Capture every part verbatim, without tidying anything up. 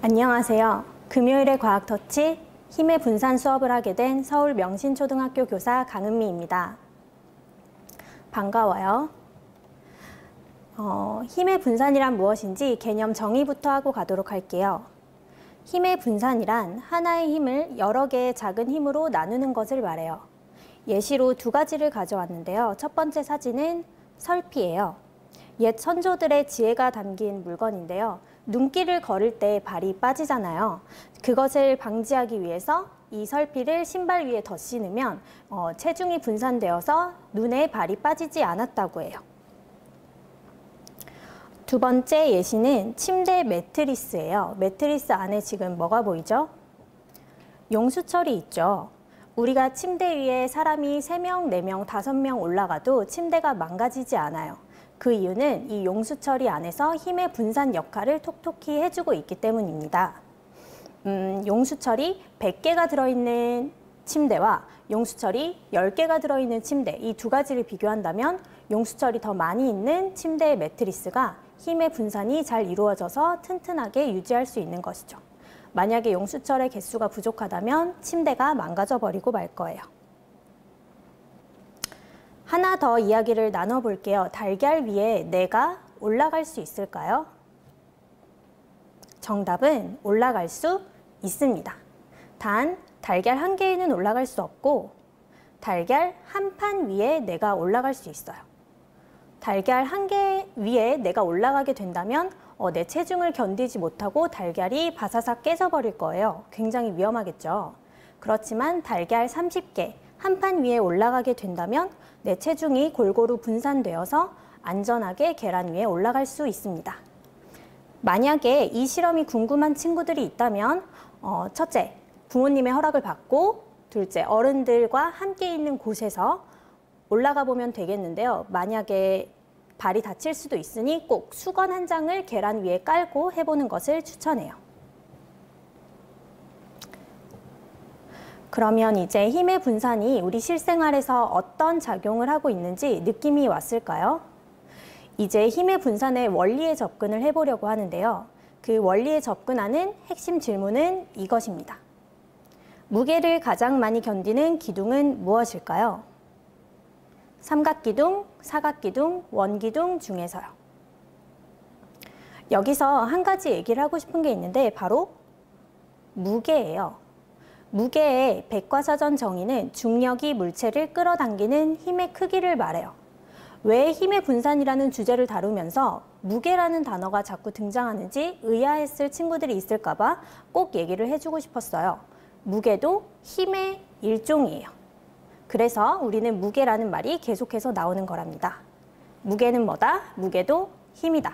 안녕하세요. 금요일에 과학터치 힘의 분산 수업을 하게 된 서울 명신초등학교 교사 강은미입니다. 반가워요. 어, 힘의 분산이란 무엇인지 개념 정의부터 하고 가도록 할게요. 힘의 분산이란 하나의 힘을 여러 개의 작은 힘으로 나누는 것을 말해요. 예시로 두 가지를 가져왔는데요. 첫 번째 사진은 설피예요. 옛 선조들의 지혜가 담긴 물건인데요. 눈길을 걸을 때 발이 빠지잖아요. 그것을 방지하기 위해서 이 설피를 신발 위에 더 신으면 어, 체중이 분산되어서 눈에 발이 빠지지 않았다고 해요. 두 번째 예시는 침대 매트리스예요. 매트리스 안에 지금 뭐가 보이죠? 용수철이 있죠. 우리가 침대 위에 사람이 세 명, 네 명, 다섯 명 올라가도 침대가 망가지지 않아요. 그 이유는 이 용수철이 안에서 힘의 분산 역할을 톡톡히 해주고 있기 때문입니다. 음, 용수철이 백 개가 들어있는 침대와 용수철이 열 개가 들어있는 침대, 이 두 가지를 비교한다면 용수철이 더 많이 있는 침대의 매트리스가 힘의 분산이 잘 이루어져서 튼튼하게 유지할 수 있는 것이죠. 만약에 용수철의 개수가 부족하다면 침대가 망가져 버리고 말 거예요. 하나 더 이야기를 나눠볼게요. 달걀 위에 내가 올라갈 수 있을까요? 정답은 올라갈 수 있습니다. 단 달걀 한 개에는 올라갈 수 없고 달걀 한 판 위에 내가 올라갈 수 있어요. 달걀 한 개 위에 내가 올라가게 된다면 어, 내 체중을 견디지 못하고 달걀이 바사삭 깨져버릴 거예요. 굉장히 위험하겠죠. 그렇지만 달걀 삼십 개 한 판 위에 올라가게 된다면 내 체중이 골고루 분산되어서 안전하게 계란 위에 올라갈 수 있습니다. 만약에 이 실험이 궁금한 친구들이 있다면 어, 첫째, 부모님의 허락을 받고 둘째, 어른들과 함께 있는 곳에서 올라가 보면 되겠는데요. 만약에 발이 다칠 수도 있으니 꼭 수건 한 장을 계란 위에 깔고 해보는 것을 추천해요. 그러면 이제 힘의 분산이 우리 실생활에서 어떤 작용을 하고 있는지 느낌이 왔을까요? 이제 힘의 분산의 원리에 접근을 해보려고 하는데요. 그 원리에 접근하는 핵심 질문은 이것입니다. 무게를 가장 많이 견디는 기둥은 무엇일까요? 삼각기둥, 사각기둥, 원기둥 중에서요. 여기서 한 가지 얘기를 하고 싶은 게 있는데 바로 무게예요. 무게의 백과사전 정의는 중력이 물체를 끌어당기는 힘의 크기를 말해요. 왜 힘의 분산이라는 주제를 다루면서 무게라는 단어가 자꾸 등장하는지 의아했을 친구들이 있을까 봐 꼭 얘기를 해주고 싶었어요. 무게도 힘의 일종이에요. 그래서 우리는 무게라는 말이 계속해서 나오는 거랍니다. 무게는 뭐다? 무게도 힘이다.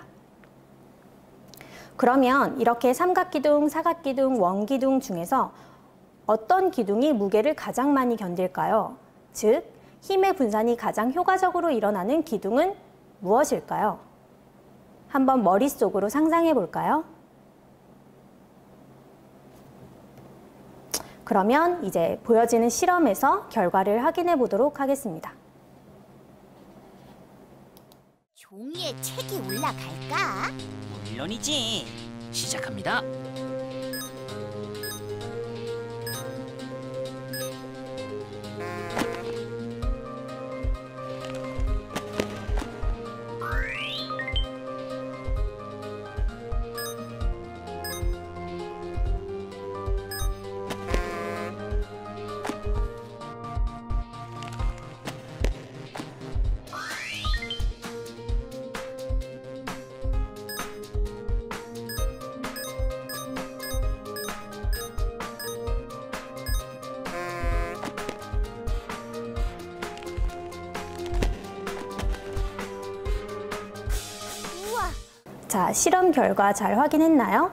그러면 이렇게 삼각기둥, 사각기둥, 원기둥 중에서 어떤 기둥이 무게를 가장 많이 견딜까요? 즉, 힘의 분산이 가장 효과적으로 일어나는 기둥은 무엇일까요? 한번 머릿속으로 상상해 볼까요? 그러면 이제 보여지는 실험에서 결과를 확인해 보도록 하겠습니다. 종이에 책이 올라갈까? 물론이지. 시작합니다. 자, 실험 결과 잘 확인했나요?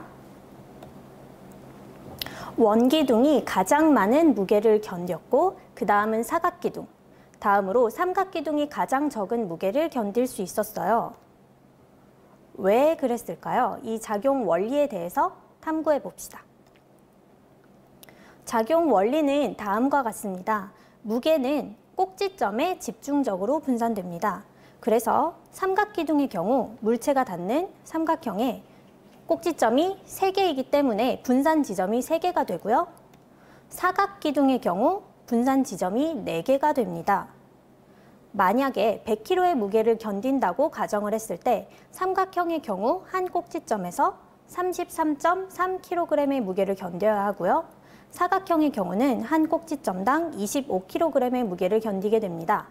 원기둥이 가장 많은 무게를 견뎠고 그 다음은 사각기둥, 다음으로 삼각기둥이 가장 적은 무게를 견딜 수 있었어요. 왜 그랬을까요? 이 작용 원리에 대해서 탐구해 봅시다. 작용 원리는 다음과 같습니다. 무게는 꼭지점에 집중적으로 분산됩니다. 그래서 삼각기둥의 경우 물체가 닿는 삼각형에 꼭지점이 세 개이기 때문에 분산 지점이 세 개가 되고요. 사각기둥의 경우 분산 지점이 네 개가 됩니다. 만약에 백 킬로그램의 무게를 견딘다고 가정을 했을 때 삼각형의 경우 한 꼭지점에서 삼십삼 점 삼 킬로그램의 무게를 견뎌야 하고요. 사각형의 경우는 한 꼭지점당 이십오 킬로그램의 무게를 견디게 됩니다.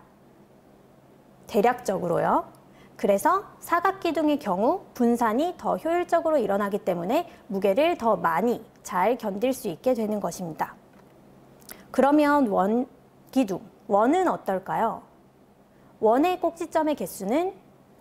대략적으로요. 그래서 사각기둥의 경우 분산이 더 효율적으로 일어나기 때문에 무게를 더 많이 잘 견딜 수 있게 되는 것입니다. 그러면 원기둥, 원은 어떨까요? 원의 꼭지점의 개수는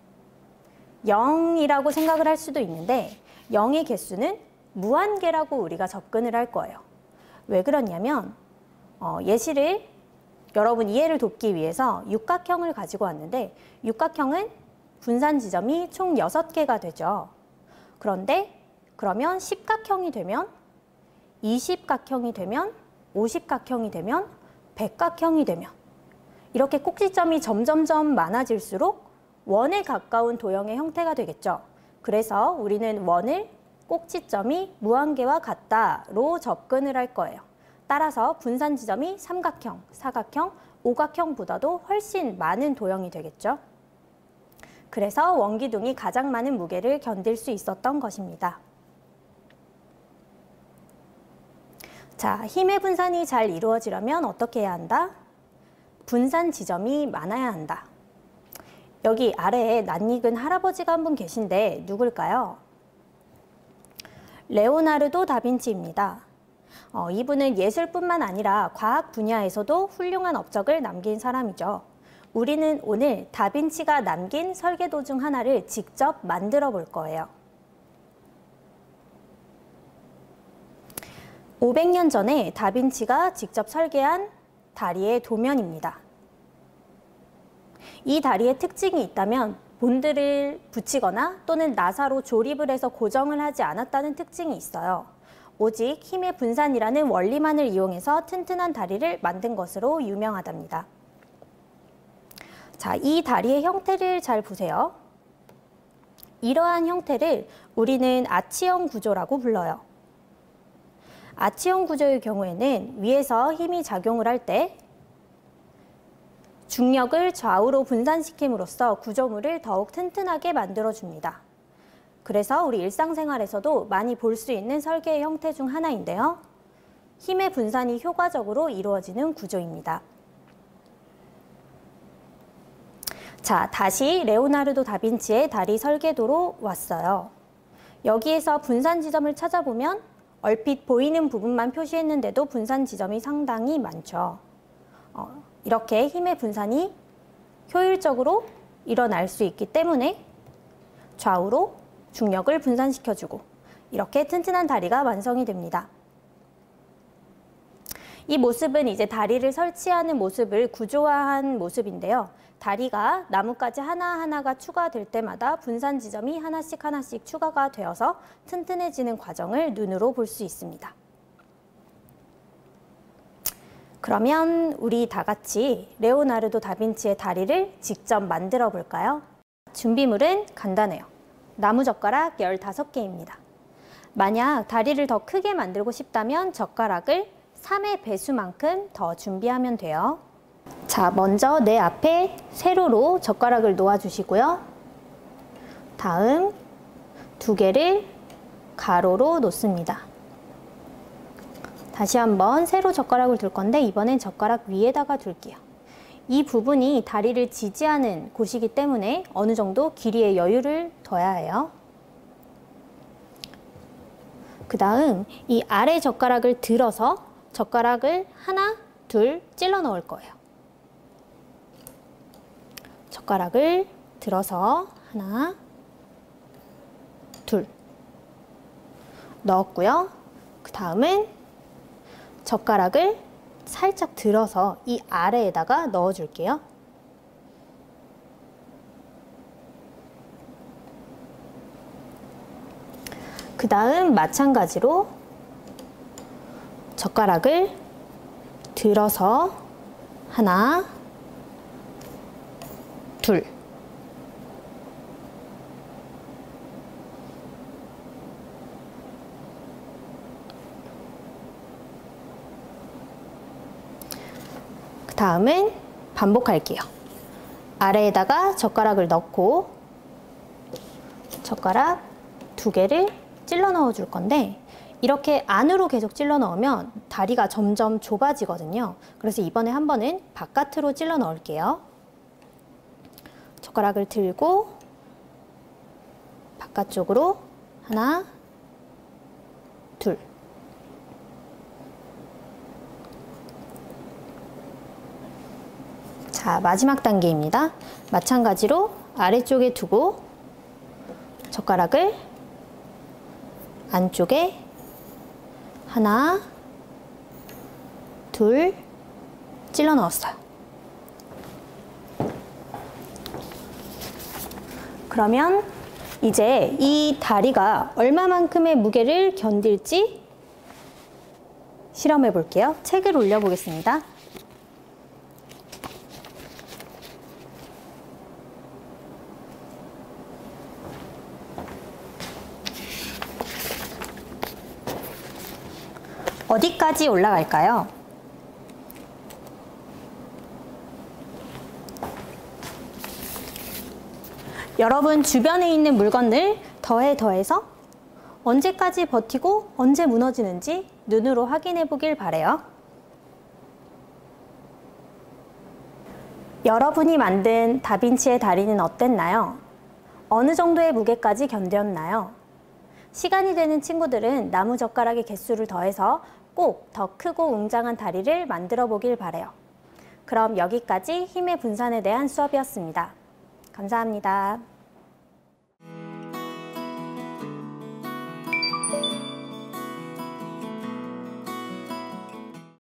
영이라고 생각을 할 수도 있는데 영의 개수는 무한계라고 우리가 접근을 할 거예요. 왜 그러냐면 어, 예시를 여러분 이해를 돕기 위해서 육각형을 가지고 왔는데 육각형은 분산 지점이 총 여섯 개가 되죠. 그런데 그러면 십각형이 되면 이십각형이 되면 오십각형이 되면 백각형이 되면 이렇게 꼭지점이 점점점 많아질수록 원에 가까운 도형의 형태가 되겠죠. 그래서 우리는 원을 꼭지점이 무한계와 같다로 접근을 할 거예요. 따라서 분산 지점이 삼각형, 사각형, 오각형보다도 훨씬 많은 도형이 되겠죠. 그래서 원기둥이 가장 많은 무게를 견딜 수 있었던 것입니다. 자, 힘의 분산이 잘 이루어지려면 어떻게 해야 한다? 분산 지점이 많아야 한다. 여기 아래에 낯익은 할아버지가 한 분 계신데 누굴까요? 레오나르도 다빈치입니다. 어, 이분은 예술뿐만 아니라 과학 분야에서도 훌륭한 업적을 남긴 사람이죠. 우리는 오늘 다빈치가 남긴 설계도 중 하나를 직접 만들어 볼 거예요. 오백 년 전에 다빈치가 직접 설계한 다리의 도면입니다. 이 다리의 특징이 있다면 본드를 붙이거나 또는 나사로 조립을 해서 고정을 하지 않았다는 특징이 있어요. 오직 힘의 분산이라는 원리만을 이용해서 튼튼한 다리를 만든 것으로 유명하답니다. 자, 이 다리의 형태를 잘 보세요. 이러한 형태를 우리는 아치형 구조라고 불러요. 아치형 구조의 경우에는 위에서 힘이 작용을 할 때 중력을 좌우로 분산시킴으로써 구조물을 더욱 튼튼하게 만들어줍니다. 그래서 우리 일상생활에서도 많이 볼 수 있는 설계의 형태 중 하나인데요. 힘의 분산이 효과적으로 이루어지는 구조입니다. 자, 다시 레오나르도 다빈치의 다리 설계도로 왔어요. 여기에서 분산 지점을 찾아보면 얼핏 보이는 부분만 표시했는데도 분산 지점이 상당히 많죠. 어, 이렇게 힘의 분산이 효율적으로 일어날 수 있기 때문에 좌우로 중력을 분산시켜주고 이렇게 튼튼한 다리가 완성이 됩니다. 이 모습은 이제 다리를 설치하는 모습을 구조화한 모습인데요. 다리가 나뭇가지 하나하나가 추가될 때마다 분산 지점이 하나씩 하나씩 추가가 되어서 튼튼해지는 과정을 눈으로 볼 수 있습니다. 그러면 우리 다 같이 레오나르도 다빈치의 다리를 직접 만들어 볼까요? 준비물은 간단해요. 나무젓가락 열다섯 개입니다. 만약 다리를 더 크게 만들고 싶다면 젓가락을 삼의 배수만큼 더 준비하면 돼요. 자, 먼저 내 앞에 세로로 젓가락을 놓아주시고요. 다음 두 개를 가로로 놓습니다. 다시 한번 세로 젓가락을 둘 건데 이번엔 젓가락 위에다가 둘게요. 이 부분이 다리를 지지하는 곳이기 때문에 어느 정도 길이의 여유를 둬야 해요. 그 다음 이 아래 젓가락을 들어서 젓가락을 하나, 둘 찔러 넣을 거예요. 젓가락을 들어서 하나, 둘 넣었고요. 그 다음은 젓가락을 살짝 들어서 이 아래에다가 넣어줄게요. 그 다음 마찬가지로 젓가락을 들어서 하나, 둘 다음은 반복할게요. 아래에다가 젓가락을 넣고 젓가락 두 개를 찔러 넣어 줄 건데 이렇게 안으로 계속 찔러 넣으면 다리가 점점 좁아지거든요. 그래서 이번에 한 번은 바깥으로 찔러 넣을게요. 젓가락을 들고 바깥쪽으로 하나, 둘. 자, 마지막 단계입니다. 마찬가지로 아래쪽에 두고 젓가락을 안쪽에 하나, 둘 찔러 넣었어요. 그러면 이제 이 다리가 얼마만큼의 무게를 견딜지 실험해 볼게요. 책을 올려 보겠습니다. 어디까지 올라갈까요? 여러분 주변에 있는 물건을 더해 더해서 언제까지 버티고 언제 무너지는지 눈으로 확인해 보길 바래요. 여러분이 만든 다빈치의 다리는 어땠나요? 어느 정도의 무게까지 견뎠나요? 시간이 되는 친구들은 나무젓가락의 개수를 더해서 꼭 더 크고 웅장한 다리를 만들어 보길 바래요. 그럼 여기까지 힘의 분산에 대한 수업이었습니다. 감사합니다.